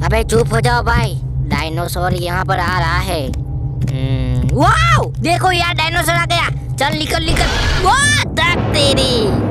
अबे चुप हो जाओ भाई, डायनासोर यहाँ पर आ रहा है। वाओ देखो यार, डायनासोर आ गया। चल निकल निकल। वाह तक तेरी।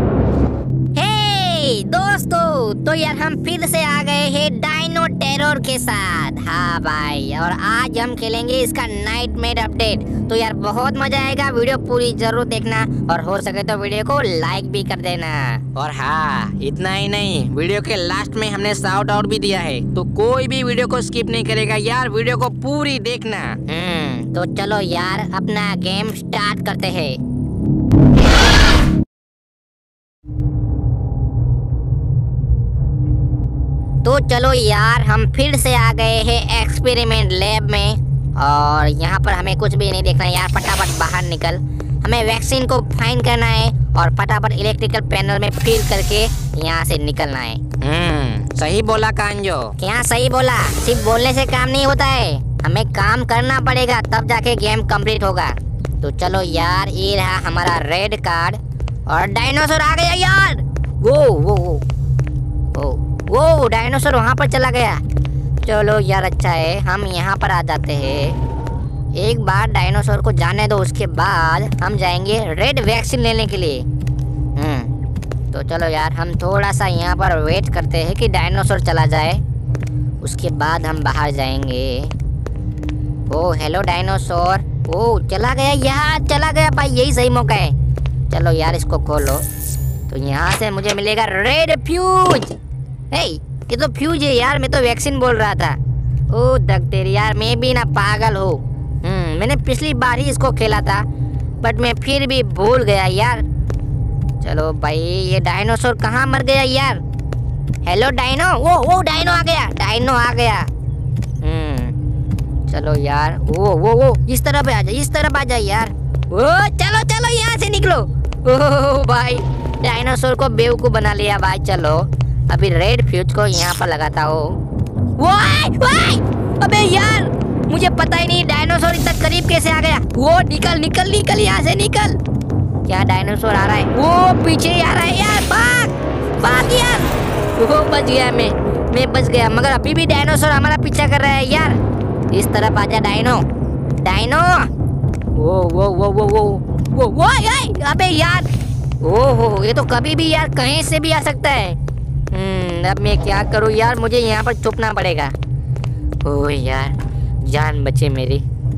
दोस्तों तो यार हम फिर से आ गए हैं डायनो टेरर के साथ। हाँ भाई, और आज हम खेलेंगे इसका नाइटमेयर अपडेट। तो यार बहुत मजा आएगा, वीडियो पूरी जरूर देखना और हो सके तो वीडियो को लाइक भी कर देना। और हाँ, इतना ही नहीं, वीडियो के लास्ट में हमने शाउट आउट भी दिया है, तो कोई भी वीडियो को स्किप नहीं करेगा यार, वीडियो को पूरी देखना। तो चलो यार अपना गेम स्टार्ट करते हैं। तो चलो यार हम फिर से आ गए हैं एक्सपेरिमेंट लैब में, और यहाँ पर हमें कुछ भी नहीं देखना यार। फटाफट बाहर निकल, हमें वैक्सीन को फाइंड करना है और फटाफट इलेक्ट्रिकल पैनल में फिल करके यहाँ से निकलना है। सही बोला कांजो। क्या सही बोला? सिर्फ बोलने से काम नहीं होता है, हमें काम करना पड़ेगा, तब जाके गेम कंप्लीट होगा। तो चलो यार, ये रहा हमारा रेड कार्ड और डायनासोर आ गया यार। वो डायनासोर वहाँ पर चला गया। चलो यार अच्छा है, हम यहाँ पर आ जाते हैं। एक बार डायनासोर को जाने दो, उसके बाद हम जाएंगे रेड वैक्सीन लेने के लिए। तो चलो यार हम थोड़ा सा यहाँ पर वेट करते हैं कि डायनासोर चला जाए, उसके बाद हम बाहर जाएंगे। ओ हेलो डायनासोर। ओ चला गया यार, चला गया भाई, यही सही मौका है। चलो यार इसको खोलो, तो यहाँ से मुझे मिलेगा रेड फ्यूज। ये तो फ्यूज है यार, मैं तो वैक्सीन बोल रहा था। ओ दग तेरी यार, मैं भी ना पागल हूँ। मैंने पिछली बार ही इसको खेला था, बट मैं फिर भी भूल गया यार। चलो भाई, ये डायनासोर कहाँ मर गया यार? Hello dino. वो डायनो आ गया, डायनो आ गया। चलो यार, वो इस तरफ आ जा, इस तरफ आ जा यार। ओ चलो चलो यहाँ से निकलो। ओह भाई, डायनासोर को बेवकूफ बना लिया भाई। चलो अभी रेड फ्यूज को यहाँ पर लगाता हूँ। अबे यार, मुझे पता ही नहीं डायनासोर इतना करीब कैसे आ गया। वो निकल निकल निकल यहाँ से निकल। क्या डायनासोर आ रहा है? वो पीछे आ रहा है यार, भाग यार। वो बच गया, मैं बच गया, मगर अभी भी डायनासोर हमारा पीछा कर रहा है यार। इस तरफ आजा डायनो। वो अबे यार, ओहो ये तो कभी भी यार कहीं से भी आ सकता है। अब मैं क्या करूँ यार, मुझे यहाँ पर छुपना पड़ेगा। ओह यार, जान बचे मेरी।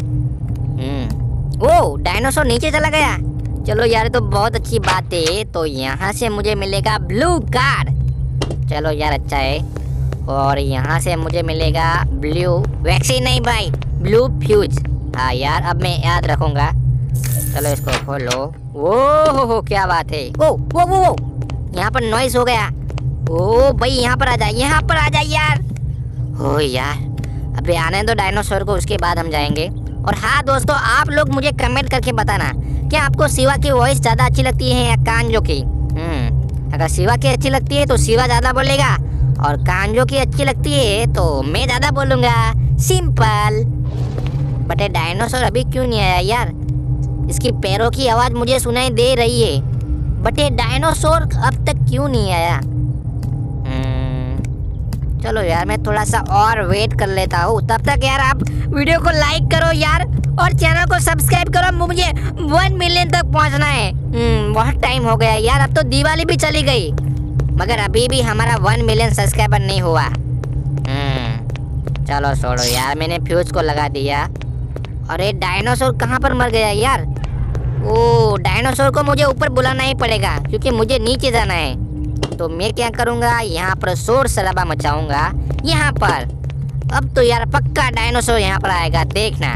ओ डायनासोर नीचे चला गया। चलो यार तो बहुत अच्छी बात है। तो यहाँ से मुझे मिलेगा ब्लू कार्ड। चलो यार अच्छा है, और यहाँ से मुझे मिलेगा ब्लू वैक्सीन, नहीं भाई ब्लू फ्यूज। हाँ यार अब मैं याद रखूंगा। चलो इसको खोलो। वो क्या बात है। वो यहाँ पर नॉइस हो गया। ओ भाई यहाँ पर आ जा, यहाँ पर आ जा यार। हो यार, अबे आने दो डायनासोर को, उसके बाद हम जाएंगे। और हाँ दोस्तों, आप लोग मुझे कमेंट करके बताना, क्या आपको शिवा की वॉइस ज़्यादा अच्छी लगती है या कांजो की? अगर शिवा की अच्छी लगती है तो शिवा ज़्यादा बोलेगा, और कांजो की अच्छी लगती है तो मैं ज़्यादा बोलूँगा। सिंपल। बट ये डायनासोर अभी क्यों नहीं आया यार? इसकी पैरों की आवाज़ मुझे सुनाई दे रही है, बट ये डायनासोर अब तक क्यों नहीं आया? चलो यार मैं थोड़ा सा और वेट कर लेता हूँ। तब तक यार आप वीडियो को लाइक करो यार, और चैनल को सब्सक्राइब करो, मुझे 1 मिलियन तक पहुँचना है। बहुत टाइम हो गया यार, अब तो दिवाली भी चली गई, मगर अभी भी हमारा 1 मिलियन सब्सक्राइबर नहीं हुआ। चलो छोड़ो यार, मैंने फ्यूज को लगा दिया। अरे डायनासोर कहाँ पर मर गया यार? ओ डायनासोर को मुझे ऊपर बुलाना ही पड़ेगा, क्योंकि मुझे नीचे जाना है। तो मैं क्या करूँगा, यहाँ पर शोर शराबा मचाऊंगा यहाँ पर। अब तो यार पक्का डायनासोर यहाँ पर आएगा, देखना।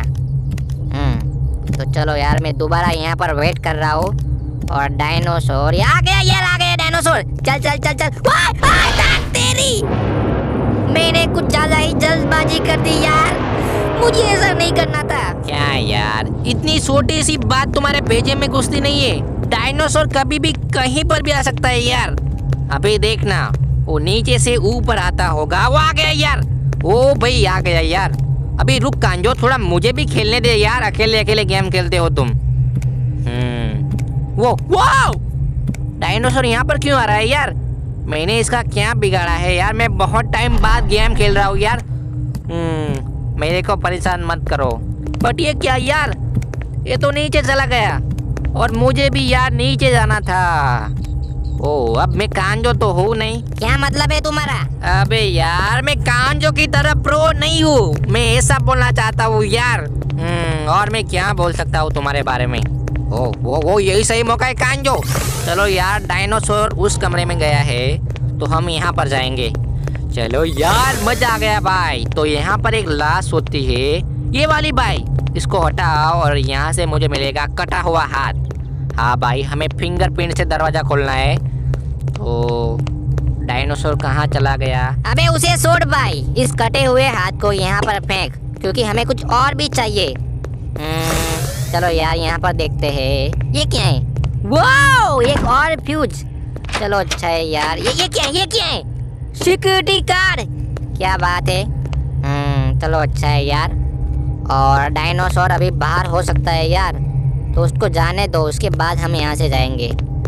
तो चलो यार मैं दोबारा यहाँ पर वेट कर रहा हूँ, और डायनासोर आ गया यार, आ गया डायनासोर। चल चल चल चल। तेरी, मैंने कुछ ज्यादा ही जल्दबाजी कर दी यार, मुझे ऐसा नहीं करना था। क्या यार, इतनी छोटी सी बात तुम्हारे भेजे में घुसती नहीं है। डायनासोर कभी भी कहीं पर भी आ सकता है यार। अभी देखना, वो नीचे से ऊपर आता होगा। वो आ गया यार। ओ भाई आ गया यार। अभी रुक कांजो, थोड़ा मुझे भी खेलने दे यार, अकेले अकेले गेम खेलते हो तुम। वो डायनासोर यहाँ पर क्यों आ रहा है यार? मैंने इसका क्या बिगाड़ा है यार? मैं बहुत टाइम बाद गेम खेल रहा हूँ यार। मेरे को परेशान मत करो। बट ये क्या यार, ये तो नीचे चला गया और मुझे भी यार नीचे जाना था। ओ, अब मैं कांजो तो हूँ नहीं। क्या मतलब है तुम्हारा? अबे यार, मैं कांजो की तरह प्रो नहीं हूँ, मैं ऐसा बोलना चाहता हूँ यार। और मैं क्या बोल सकता हूँ तुम्हारे बारे में? ओ वो यही सही मौका है कांजो। चलो यार, डायनासोर उस कमरे में गया है तो हम यहाँ पर जाएंगे। चलो यार, मजा आ गया भाई। तो यहाँ पर एक लाश होती है, ये वाली भाई, इसको हटाओ और यहाँ से मुझे मिलेगा कटा हुआ हाथ। हाँ भाई, हमें फिंगरप्रिंट से दरवाजा खोलना है। तो डायनासोर कहाँ चला गया? अबे उसे छोड़ भाई, इस कटे हुए हाथ को यहाँ पर फेंक, क्योंकि हमें कुछ और भी चाहिए। चलो यार, यहाँ पर देखते हैं ये क्या है। वाओ, एक और फ्यूज। चलो अच्छा है यार। ये क्या है? ये क्या है? Security card. क्या बात है। चलो अच्छा है यार। और डायनासोर अभी बाहर हो सकता है यार, तो उसको जाने दो, उसके बाद हम यहाँ से जाएंगे।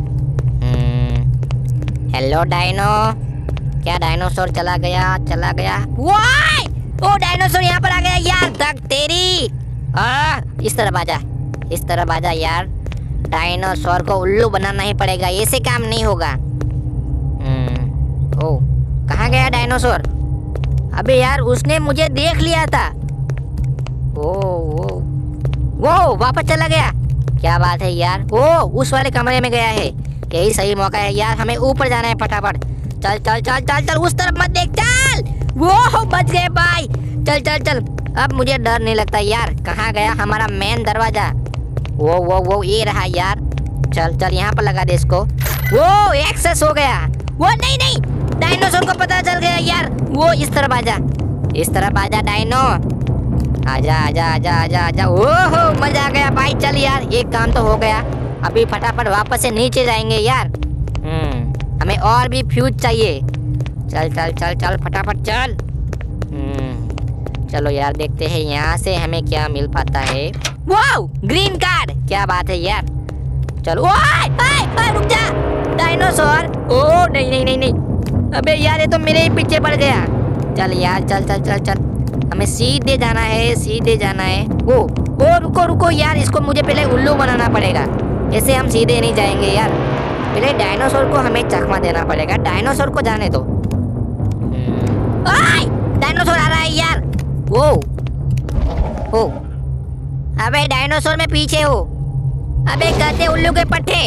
Hello dino. क्या डायनासोर चला गया? चला गया। वाई! ओ डायनासोर यहाँ पर आ गया यार। धक तेरी। इस तरफ आजा, इस तरफ आजा यार। डायनासोर को उल्लू बनाना ही पड़ेगा, ऐसे काम नहीं होगा। ओ, कहाँ गया डायनासोर? अबे यार, उसने मुझे देख लिया था। वो वापस चला गया। क्या बात है यार। वो उस वाले कमरे में गया है। यही सही मौका है यार, हमें ऊपर जाना है फटाफट। चल चल चल चल चल, उस तरफ मत देख, चल। वो बच गए भाई। चल चल चल, अब मुझे डर नहीं लगता यार। कहाँ गया हमारा मेन दरवाजा? वो ये रहा यार। चल चल, यहाँ पर लगा दे इसको। वो एक्सेस हो गया। वो नहीं, डायनासोर को पता चल गया यार। वो इस तरफ आजा, इस तरफ आजा डायनो। आजा आजा आजा आजा आजा। ओहो, मजा आ गया भाई। चल यार, एक काम तो हो गया। अभी फटाफट वापस से नीचे जाएंगे यार। हमें और भी फ्यूज चाहिए। चल चल चल चल, फटाफट चल। चलो यार, देखते हैं यहाँ से हमें क्या मिल पाता है। Wow, green card. क्या बात है यार। चलो। ओए रुक जा डायनासोर। ओ नहीं। अबे यार, ये तो मेरे ही पीछे पड़ गया। चल यार, चल चल चल चल, हमें सीधे जाना है, सीधे जाना है। ओ रुको यार, इसको मुझे पहले उल्लू बनाना पड़ेगा। ऐसे हम सीधे नहीं जाएंगे यार। पहले डायनासोर को हमें चकमा देना पड़ेगा। डायनासोर को जाने दो। डायनासोर आ रहा है यार। ओ अबे डायनासोर में पीछे हो। अबे गधे उल्लू के पट्टे।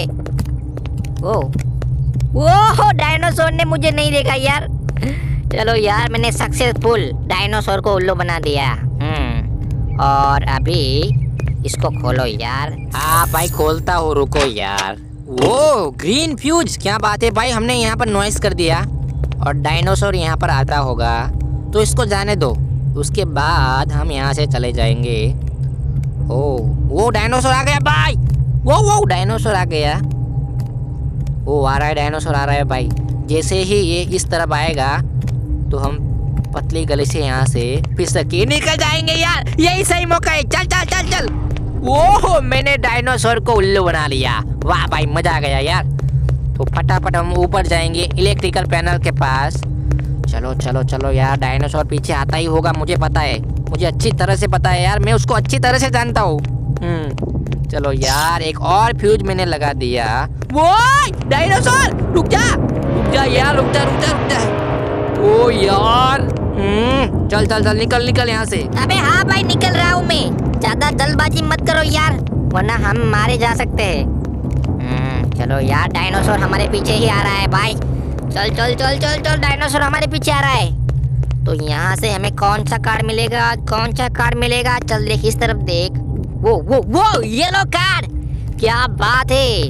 ओ डायनासोर ने मुझे नहीं देखा यार। चलो यार, मैंने सक्सेसफुल डायनासोर को उल्लू बना दिया। और अभी इसको खोलो यार। हाँ भाई, खोलता हूँ, रुको यार। वो ग्रीन फ्यूज, क्या बात है भाई। हमने यहाँ पर नॉइस कर दिया और डायनासोर यहाँ पर आता होगा, तो इसको जाने दो। उसके बाद हम यहाँ से चले जाएंगे। वो डायनासोर आ गया भाई। वो डायनासोर आ गया। आ रहा है, डायनासोर आ रहा है भाई। जैसे ही ये इस तरफ आएगा तो हम पतली गली से यहाँ से फिसल के निकल जाएंगे यार। यही सही मौका है। चल चल चल चल। ओहो, मैंने डायनासोर को उल्लू बना लिया। वाह भाई, मजा आ गया यार। तो फटाफट हम ऊपर जाएंगे इलेक्ट्रिकल पैनल के पास। चलो चलो चलो यार, डायनासोर पीछे आता ही होगा, मुझे पता है, मुझे अच्छी तरह से पता है यार। मैं उसको अच्छी तरह से जानता हूँ। चलो यार, एक और फ्यूज मैंने लगा दिया। वो डायनासोर, रुक जा यार, रुक जा। ओ यार, चल चल चल, निकल यहाँ से। अबे हाँ भाई, निकल रहा हूँ मैं। ज्यादा जल्दबाजी मत करो यार, वरना हम मारे जा सकते हैं। चलो यार, डायनासोर हमारे पीछे ही आ रहा है भाई। चल चल चल चल चल, डायनासोर हमारे पीछे आ रहा है। तो यहाँ से हमें कौन सा कार्ड मिलेगा? चल देख, इस तरफ देख। वो येलो कार्ड। क्या बात है।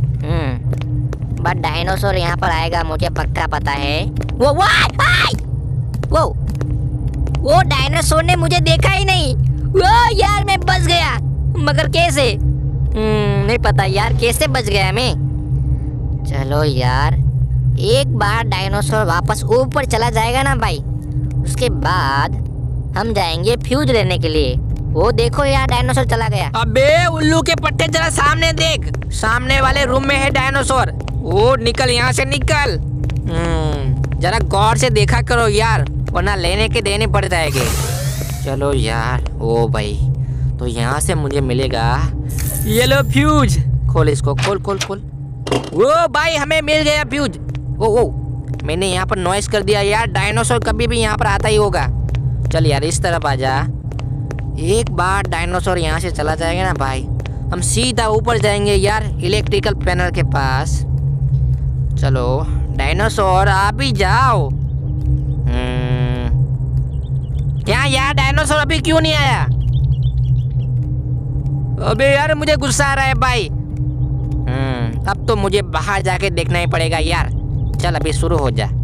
बट डायनासोर यहाँ पर आएगा, मुझे पक्का पता है। वो डायनासोर ने मुझे देखा ही नहीं। वो यार, मैं बच गया, मगर कैसे? नहीं पता यार, कैसे बच गया मैं। चलो यार, एक बार डायनासोर वापस ऊपर चला जाएगा ना भाई, उसके बाद हम जाएंगे फ्यूज लेने के लिए। वो देखो यार, डायनासोर चला गया। अबे उल्लू के पट्टे, जरा सामने देख, सामने वाले रूम में है डायनासोर। ओ निकल यहाँ से, निकल। जरा गौर से देखा करो यार, वरना लेने के देने पड़ जाएंगे। चलो यार, ओ भाई, तो यहाँ से मुझे मिलेगा येलो फ्यूज। खोल इसको, खोल खोल खोल। वो भाई, हमें मिल गया फ्यूज। ओ मैंने यहाँ पर नॉइस कर दिया यार, डायनासोर कभी भी यहाँ पर आता ही होगा। चल यार, इस तरफ आ जा। एक बार डायनासोर यहाँ से चला जाएगा ना भाई, हम सीधा ऊपर जाएंगे यार, इलेक्ट्रिकल पैनल के पास। चलो डायनासोर, आप भी जाओ। क्या यार, डायनासोर अभी क्यों नहीं आया? अबे यार, मुझे गुस्सा आ रहा है भाई। अब तो मुझे बाहर जाके देखना ही पड़ेगा यार। चल अभी शुरू हो जा।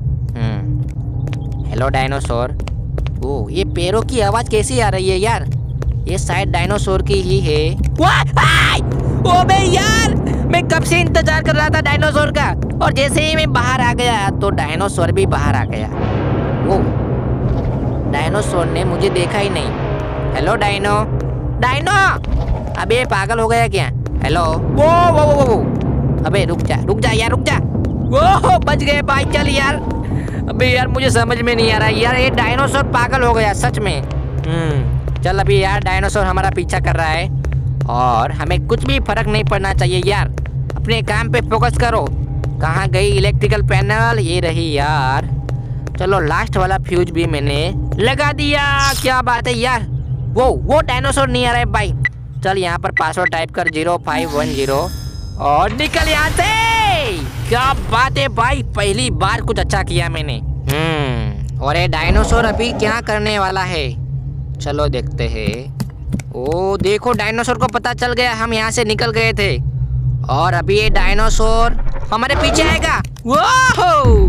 Hello dinosaur. ओ, ये पैरों की आवाज कैसी आ रही है यार? ये शायद डायनासोर की ही है। ओ बे यार, मैं कब से इंतजार कर रहा था डायनासोर का, और जैसे ही मैं बाहर आ गया तो डायनासोर भी बाहर आ गया। वो डायनासोर ने मुझे देखा ही नहीं। हेलो डायनो, डायनो, अबे पागल हो गया क्या? हेलो, वो अबे रुक जा यार, रुक जा। वो बच गए भाई, चल यार। अबे यार, मुझे समझ में नहीं आ रहा यार, ये डायनासोर पागल हो गया सच में। चल अभी यार, डायनासोर हमारा पीछा कर रहा है और हमें कुछ भी फर्क नहीं पड़ना चाहिए यार। अपने काम पे फोकस करो। कहाँ गई इलेक्ट्रिकल पैनल? ये रही यार। चलो लास्ट वाला फ्यूज भी मैंने लगा दिया। क्या बात है यार। वो डायनासोर नहीं आ रहा है भाई। चल यहाँ पर पासवर्ड टाइप कर 0510 और निकल यहाँ से। क्या बात है भाई, पहली बार कुछ अच्छा किया मैंने। और ये डायनासोर अभी क्या करने वाला है, चलो देखते हैं। ओ देखो, डायनासोर को पता चल गया हम यहाँ से निकल गए थे, और अभी ये डायनासोर हमारे पीछे आएगा। वो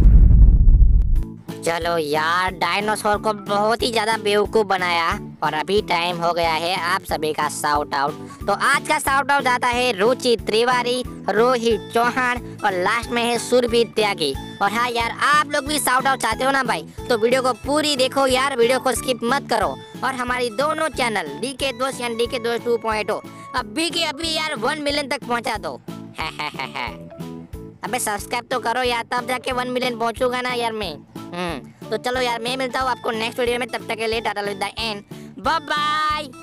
चलो यार, डायनासोर को बहुत ही ज्यादा बेवकूफ बनाया, और अभी टाइम हो गया है आप सभी का शाउट आउट। तो आज का शाउट आउट जाता है रुचि त्रिवारी, रोहित चौहान, और लास्ट में है सुरभि त्यागी। और हाँ यार, आप लोग भी शाउट आउट चाहते हो ना भाई, तो वीडियो को पूरी देखो यार, वीडियो को स्किप मत करो। और हमारी दोनों चैनल डीके दोस्त यानी डीके दोस्त 2.0 अभी के अभी यार 1 मिलियन तक पहुँचा दो। अबे सब्सक्राइब तो करो यार, तब जाके 1 मिलियन पहुँचूंगा ना यार मैं। तो चलो यार, मैं मिलता हूँ आपको नेक्स्ट वीडियो में, तब तक के लिए टाटा, बाय बाय।